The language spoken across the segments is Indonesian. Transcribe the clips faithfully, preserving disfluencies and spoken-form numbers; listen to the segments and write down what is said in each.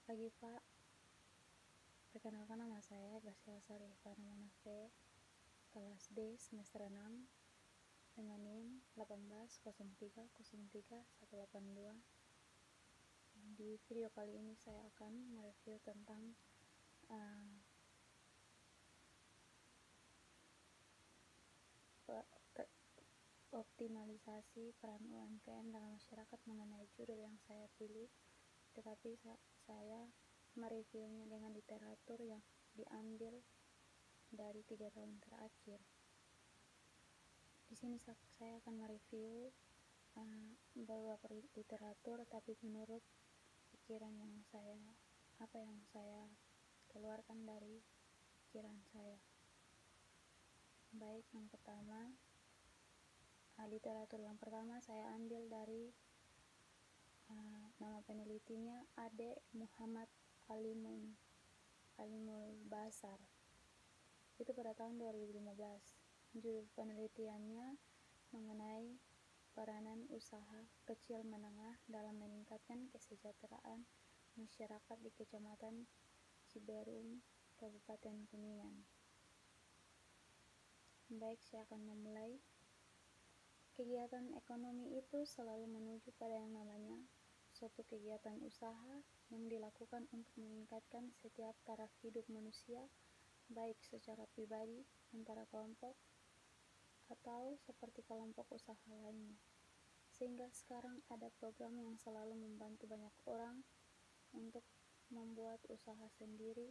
Pagi Pak, perkenalkan nama saya Graciela Sarifana Manafe, kelas D semester enam dengan NIM delapan belas nol tiga nol tiga satu delapan dua. Di video kali ini saya akan mereview tentang uh, optimalisasi peran U M K M dalam masyarakat mengenai judul yang saya pilih, tetapi saya mereviewnya dengan literatur yang diambil dari tiga tahun terakhir. Di sini saya akan mereview uh, beberapa literatur, tapi menurut pikiran yang saya, apa yang saya keluarkan dari pikiran saya. Baik, yang pertama, uh, literatur yang pertama saya ambil dari uh, nama penelitinya Ade Muhammad Alimun Alimul Basar. Itu pada tahun dua ribu lima belas. Judul penelitiannya mengenai peranan usaha kecil menengah dalam meningkatkan kesejahteraan masyarakat di Kecamatan Ciberung, Kabupaten Kuningan. Baik, saya akan memulai. Kegiatan ekonomi itu selalu menuju pada yang namanya suatu kegiatan usaha yang dilakukan untuk meningkatkan setiap taraf hidup manusia, baik secara pribadi, antara kelompok, atau seperti kelompok usaha lainnya. Sehingga sekarang ada program yang selalu membantu banyak orang untuk membuat usaha sendiri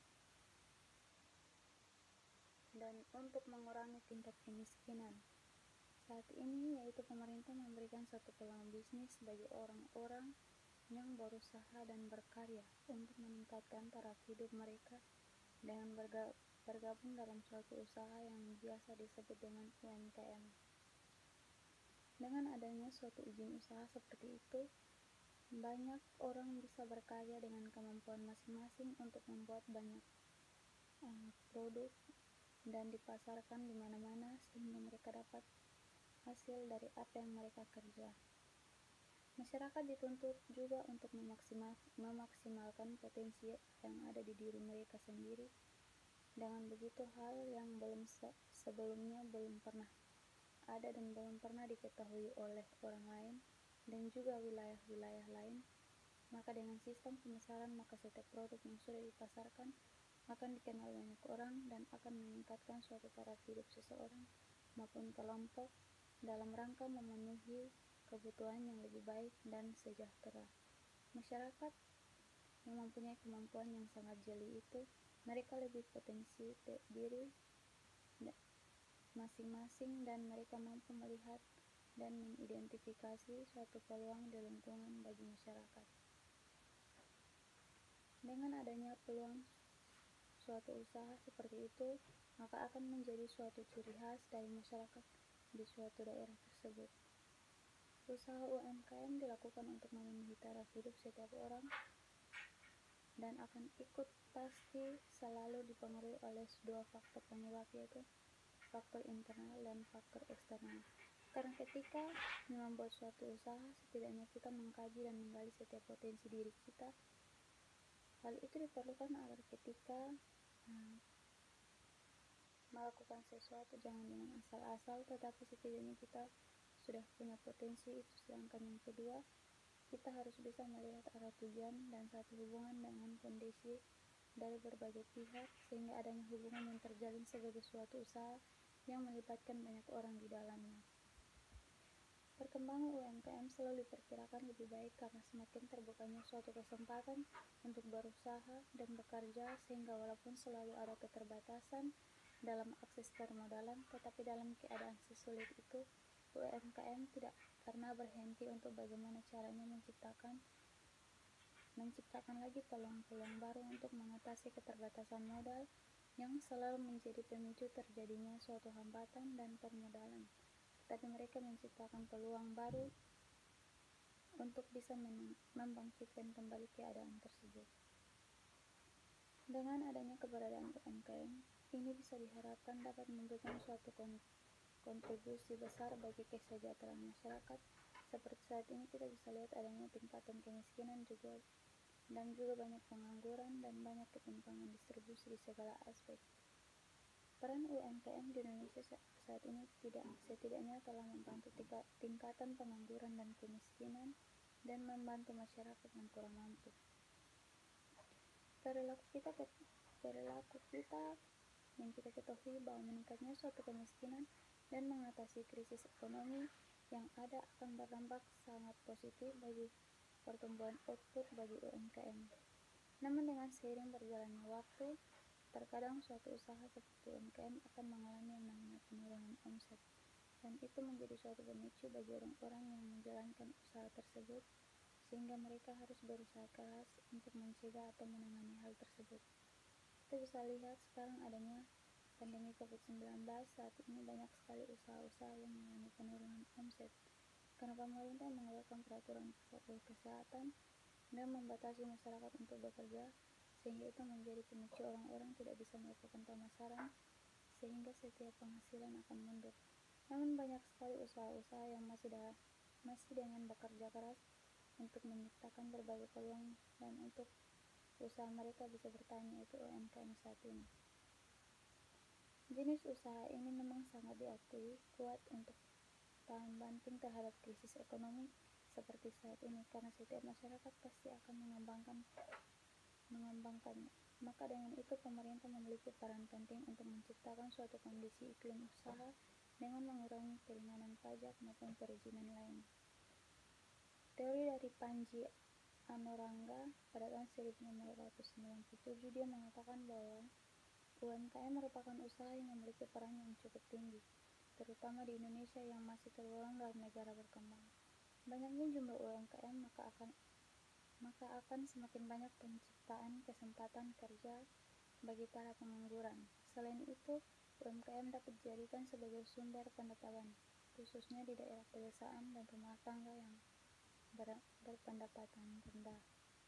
dan untuk mengurangi tingkat kemiskinan. Saat ini yaitu pemerintah memberikan satu peluang bisnis bagi orang-orang yang berusaha dan berkarya untuk meningkatkan taraf hidup mereka dengan bergabung dalam suatu usaha yang biasa disebut dengan U M K M. Dengan adanya suatu izin usaha seperti itu, banyak orang bisa berkarya dengan kemampuan masing-masing untuk membuat banyak uh, produk dan dipasarkan di mana-mana sehingga mereka dapat hasil dari apa yang mereka kerja. Masyarakat dituntut juga untuk memaksimal, memaksimalkan potensi yang ada di diri mereka sendiri. Dengan begitu, hal yang belum se sebelumnya belum pernah ada dan belum pernah diketahui oleh orang lain dan juga wilayah-wilayah lain, maka dengan sistem pemasaran maka setiap produk yang sudah dipasarkan akan dikenal banyak orang dan akan meningkatkan suatu taraf hidup seseorang maupun kelompok dalam rangka memenuhi kebutuhan yang lebih baik dan sejahtera. Masyarakat yang mempunyai kemampuan yang sangat jeli itu, mereka lebih potensi diri masing-masing dan mereka mampu melihat dan mengidentifikasi suatu peluang di lingkungan bagi masyarakat. Dengan adanya peluang suatu usaha seperti itu, maka akan menjadi suatu ciri khas dari masyarakat di suatu daerah tersebut. Usaha U M K M dilakukan untuk memenuhi taraf hidup setiap orang dan akan ikut pasti selalu dipengaruhi oleh dua faktor penyebab, yaitu faktor internal dan faktor eksternal. Karena ketika membuat suatu usaha, setidaknya kita mengkaji dan menggali setiap potensi diri kita. Hal itu diperlukan agar ketika hmm, melakukan sesuatu jangan dengan asal-asal, tetapi setidaknya kita sudah punya potensi itu. Sedangkan yang kedua, kita harus bisa melihat arah tujuan dan satu hubungan dengan kondisi dari berbagai pihak, sehingga adanya hubungan yang terjalin sebagai suatu usaha yang melibatkan banyak orang di dalamnya. Perkembangan U M K M selalu diperkirakan lebih baik karena semakin terbukanya suatu kesempatan untuk berusaha dan bekerja, sehingga walaupun selalu ada keterbatasan dalam akses permodalan, tetapi dalam keadaan sesulit itu, U M K M tidak pernah berhenti untuk bagaimana caranya menciptakan menciptakan lagi peluang-peluang baru untuk mengatasi keterbatasan modal yang selalu menjadi pemicu terjadinya suatu hambatan dan permodalan. Tetapi mereka menciptakan peluang baru untuk bisa membangkitkan kembali keadaan tersebut. Dengan adanya keberadaan U M K M, ini bisa diharapkan dapat memberikan suatu kontribusi besar bagi kesejahteraan masyarakat. Seperti saat ini kita bisa lihat adanya tingkatan kemiskinan juga dan juga banyak pengangguran dan banyak ketimpangan distribusi di segala aspek. Peran U M K M di Indonesia saat ini tidak setidaknya telah membantu tingkatan pengangguran dan kemiskinan dan membantu masyarakat yang kurang mampu. Perilaku kita perilaku kita yang kita ketahui bahwa meningkatnya suatu kemiskinan dan mengatasi krisis ekonomi yang ada akan berdampak sangat positif bagi pertumbuhan output bagi U M K M. Namun dengan seiring berjalannya waktu, terkadang suatu usaha seperti U M K M akan mengalami yang namanya penurunan omset, dan itu menjadi suatu pemicu bagi orang-orang yang menjalankan usaha tersebut, sehingga mereka harus berusaha keras untuk mencegah atau menangani hal tersebut. Kita bisa lihat sekarang adanya pandemi covid sembilan belas, saat ini banyak sekali usaha-usaha yang mengalami penurunan omset, karena pemerintah mengeluarkan peraturan protokol kesehatan dan membatasi masyarakat untuk bekerja, sehingga itu menjadi pemicu orang-orang tidak bisa melakukan pemasaran, sehingga setiap penghasilan akan mundur. Namun banyak sekali usaha-usaha yang masih, dalam, masih dengan bekerja keras untuk menciptakan berbagai peluang dan untuk usaha mereka bisa bertahan, yaitu U M K M saat ini. Jenis usaha ini memang sangat diakui kuat untuk tahan banting terhadap krisis ekonomi seperti saat ini, karena setiap masyarakat pasti akan mengembangkan mengembangkannya. Maka dengan itu pemerintah memiliki peran penting untuk menciptakan suatu kondisi iklim usaha dengan mengurangi keringanan pajak maupun perizinan lain. Teori dari Panji Anurangga pada tahun seribu sembilan ratus sembilan puluh tujuh, dia mengatakan bahwa U M K M merupakan usaha yang memiliki peran yang cukup tinggi, terutama di Indonesia yang masih tergolong dalam negara berkembang. Banyaknya jumlah U M K M maka akan maka akan semakin banyak penciptaan kesempatan kerja bagi para pengangguran. Selain itu, U M K M dapat dijadikan sebagai sumber pendapatan, khususnya di daerah pedesaan dan rumah tangga yang ber berpendapatan rendah.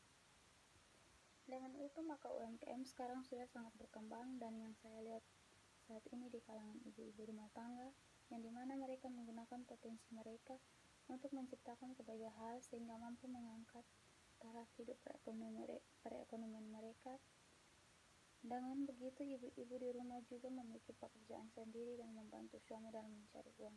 Dengan itu, maka U M K M sekarang sudah sangat berkembang, dan yang saya lihat saat ini di kalangan ibu-ibu rumah tangga, yang dimana mereka menggunakan potensi mereka untuk menciptakan berbagai hal sehingga mampu mengangkat taraf hidup perekonomian mereka. Dengan begitu, ibu-ibu di rumah juga memiliki pekerjaan sendiri dan membantu suami dalam mencari uang.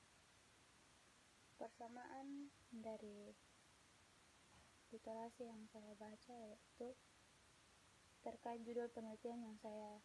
Persamaan dari literasi yang saya baca yaitu terkait judul penelitian yang saya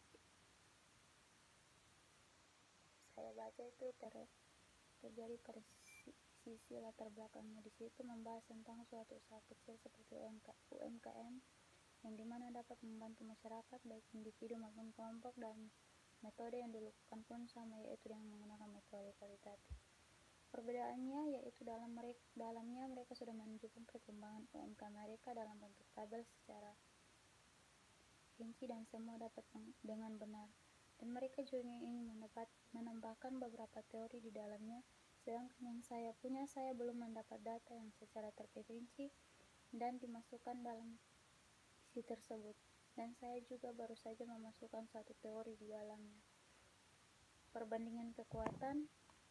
saya baca itu ter, terjadi pada sisi, sisi latar belakangnya. Di situ membahas tentang suatu usaha kecil seperti U M K M yang dimana dapat membantu masyarakat baik individu maupun kelompok dalam metode yang dilakukan pun sama, yaitu dengan menggunakan metode kualitatif. Perbedaannya yaitu dalam mereka, dalamnya mereka sudah menunjukkan perkembangan U M K M mereka dalam bentuk tabel secara rinci dan semua dapat dengan benar. Dan mereka juga ingin mendapat, menambahkan beberapa teori di dalamnya, sedangkan yang saya punya saya belum mendapat data yang secara terperinci dan dimasukkan dalam isi tersebut. Dan saya juga baru saja memasukkan satu teori di dalamnya. Perbandingan kekuatan.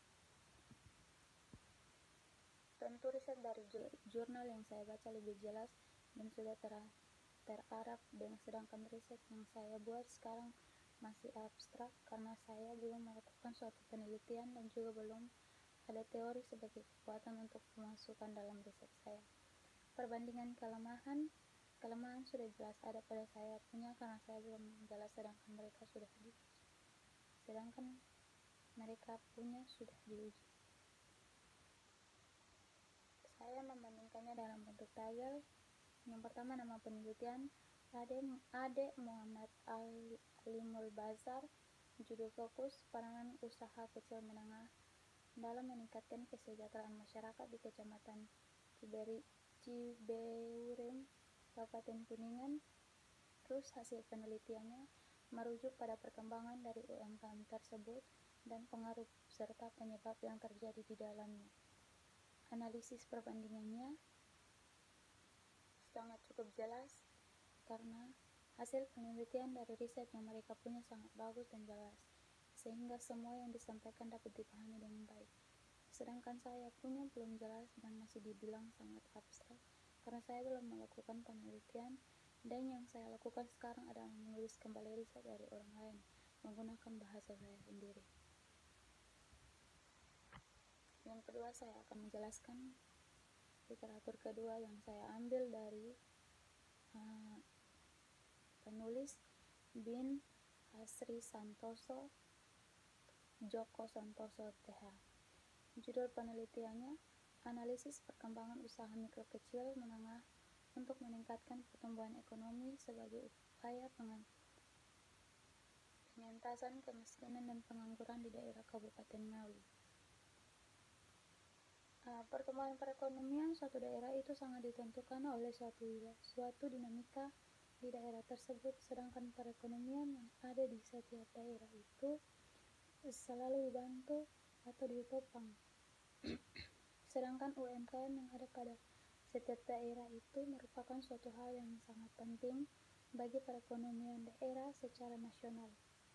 Tentu riset dari jurnal yang saya baca lebih jelas dan sudah ter teraraf, dengan sedangkan riset yang saya buat sekarang masih abstrak karena saya belum melakukan suatu penelitian dan juga belum ada teori sebagai kekuatan untuk memasukkan dalam riset saya. Perbandingan kelemahan kelemahan sudah jelas ada pada saya punya karena saya belum jelas, sedangkan mereka sudah diuji sedangkan mereka punya sudah diuji. Saya membandingkannya dalam bentuk tabel. Yang pertama, nama penelitian Ade, Ade Muhammad Alimul Bazar. Judul fokus, peranan usaha kecil menengah dalam meningkatkan kesejahteraan masyarakat di Kecamatan Ciberi, Cibeureup, Kabupaten Kuningan. Terus hasil penelitiannya merujuk pada perkembangan dari U M K M tersebut dan pengaruh serta penyebab yang terjadi di dalamnya. Analisis perbandingannya sangat cukup jelas karena hasil penelitian dari riset yang mereka punya sangat bagus dan jelas, sehingga semua yang disampaikan dapat dipahami dengan baik. Sedangkan saya punya belum jelas dan masih dibilang sangat abstrak karena saya belum melakukan penelitian, dan yang saya lakukan sekarang adalah menulis kembali riset dari orang lain menggunakan bahasa saya sendiri. Yang kedua, saya akan menjelaskan literatur kedua yang saya ambil dari uh, penulis Bin Hasri Santoso Djoko Santoso T H. Judul penelitiannya, Analisis Perkembangan Usaha Mikro Kecil Menengah untuk Meningkatkan Pertumbuhan Ekonomi sebagai Upaya Pengentasan Kemiskinan dan Pengangguran di Daerah Kabupaten Ngawi. Uh, pertumbuhan perekonomian suatu daerah itu sangat ditentukan oleh suatu suatu dinamika di daerah tersebut, sedangkan perekonomian yang ada di setiap daerah itu selalu dibantu atau ditopang. Sedangkan U M K M yang ada pada setiap daerah itu merupakan suatu hal yang sangat penting bagi perekonomian daerah secara nasional.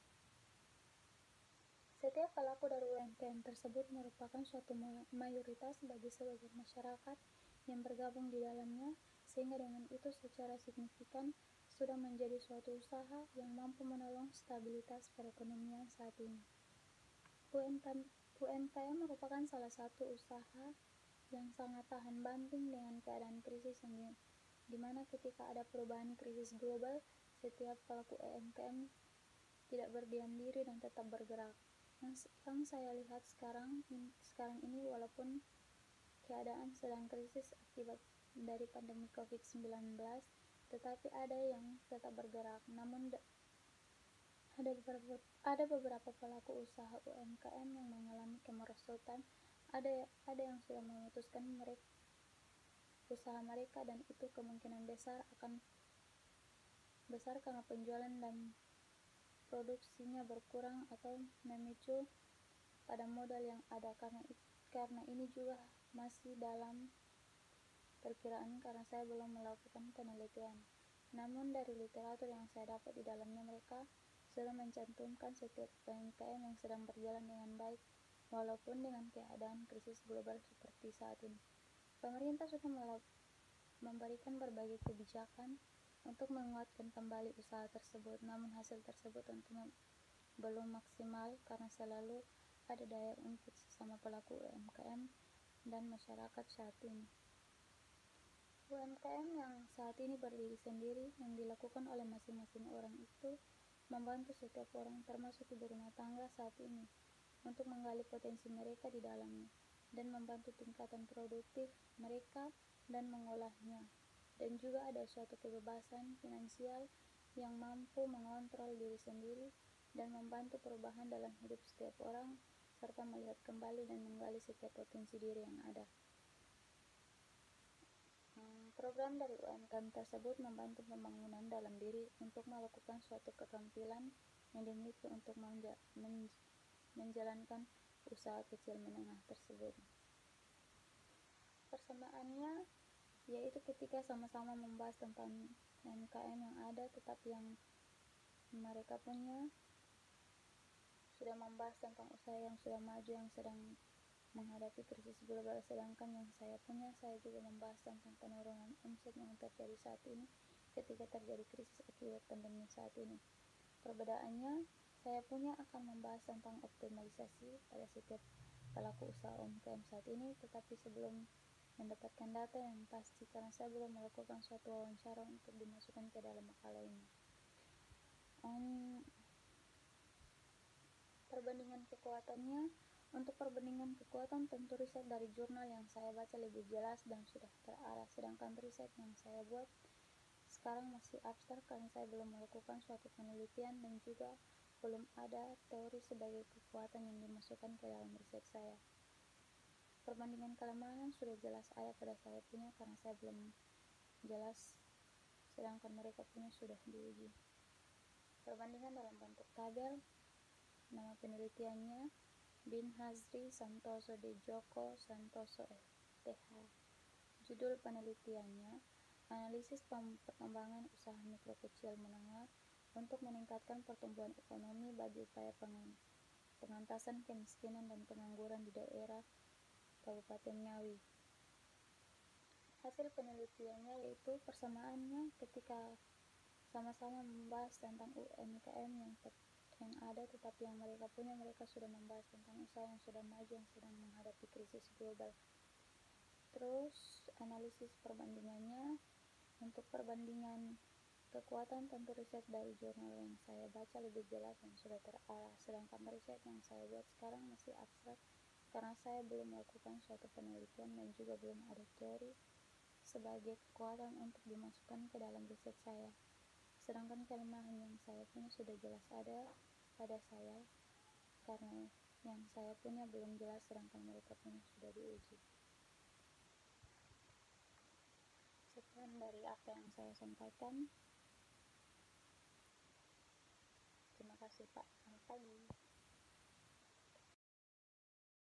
Setiap pelaku dari U M K M tersebut merupakan suatu mayoritas bagi sebagian masyarakat yang bergabung di dalamnya, sehingga dengan itu secara signifikan sudah menjadi suatu usaha yang mampu menolong stabilitas perekonomian saat ini. U M K M merupakan salah satu usaha yang sangat tahan banting dengan keadaan krisis yang di, di mana ketika ada perubahan krisis global, setiap pelaku U M K M tidak berdiam diri dan tetap bergerak. Yang, yang saya lihat sekarang in, sekarang ini walaupun keadaan sedang krisis akibat dari pandemi covid sembilan belas, tetapi ada yang tetap bergerak. Namun Ada beberapa, ada beberapa pelaku usaha U M K M yang mengalami kemerosotan. Ada ada yang sudah memutuskan mereka, usaha mereka, dan itu kemungkinan besar akan besar karena penjualan dan produksinya berkurang atau memicu pada modal yang ada. Karena karena ini juga masih dalam perkiraan karena saya belum melakukan penelitian. Namun dari literatur yang saya dapat di dalamnya, mereka sudah mencantumkan setiap U M K M yang sedang berjalan dengan baik walaupun dengan keadaan krisis global seperti saat ini. Pemerintah sudah memberikan berbagai kebijakan untuk menguatkan kembali usaha tersebut, namun hasil tersebut tentunya belum maksimal karena selalu ada daya ungkit sesama pelaku U M K M dan masyarakat saat ini. U M K M yang saat ini berdiri sendiri yang dilakukan oleh masing-masing orang itu membantu setiap orang termasuk ibu rumah tangga saat ini untuk menggali potensi mereka di dalamnya dan membantu tingkatan produktif mereka dan mengolahnya, dan juga ada suatu kebebasan finansial yang mampu mengontrol diri sendiri dan membantu perubahan dalam hidup setiap orang serta melihat kembali dan menggali setiap potensi diri yang ada. Program dari U M K M tersebut membantu pembangunan dalam diri untuk melakukan suatu keterampilan yang dimiliki untuk menja- menj- menjalankan usaha kecil menengah tersebut. Persamaannya yaitu ketika sama-sama membahas tentang U M K M yang ada, tetapi yang mereka punya sudah membahas tentang usaha yang sudah maju yang sedang menghadapi krisis global, sedangkan yang saya punya, saya juga membahas tentang penurunan omset yang terjadi saat ini ketika terjadi krisis akibat pandemi saat ini. Perbedaannya, saya punya akan membahas tentang optimalisasi pada setiap pelaku usaha U M K M saat ini, tetapi sebelum mendapatkan data yang pasti karena saya belum melakukan suatu wawancara untuk dimasukkan ke dalam makalah ini. Um, perbandingan kekuatannya, untuk perbandingan kekuatan tentu riset dari jurnal yang saya baca lebih jelas dan sudah terarah, sedangkan riset yang saya buat sekarang masih abstrak karena saya belum melakukan suatu penelitian dan juga belum ada teori sebagai kekuatan yang dimasukkan ke dalam riset saya. Perbandingan kelemahan sudah jelas ada pada saya punya karena saya belum jelas, sedangkan mereka punya sudah diuji. Perbandingan dalam bentuk tabel. Nama penelitiannya Bin Hasri Santoso Djoko Santoso T H. Judul penelitiannya, Analisis Perkembangan Usaha Mikro Kecil Menengah untuk Meningkatkan Pertumbuhan Ekonomi bagi Upaya Pengentasan Kemiskinan dan Pengangguran di Daerah Kabupaten Ngawi. Hasil penelitiannya yaitu persamaannya ketika sama-sama membahas tentang U M K M yang yang ada, tetapi yang mereka punya, mereka sudah membahas tentang usaha yang sudah maju yang sedang menghadapi krisis global. Terus analisis perbandingannya, untuk perbandingan kekuatan tentu riset dari jurnal yang saya baca lebih jelas dan sudah terarah, sedangkan riset yang saya buat sekarang masih abstrak karena saya belum melakukan suatu penelitian dan juga belum ada teori sebagai kekuatan untuk dimasukkan ke dalam riset saya. Sedangkan kelemahan yang saya punya sudah jelas ada pada saya karena yang saya punya belum jelas sedangkan mereka punya sudah diuji. Sekian dari apa yang saya sampaikan. Terima kasih Pak. Selamat pagi.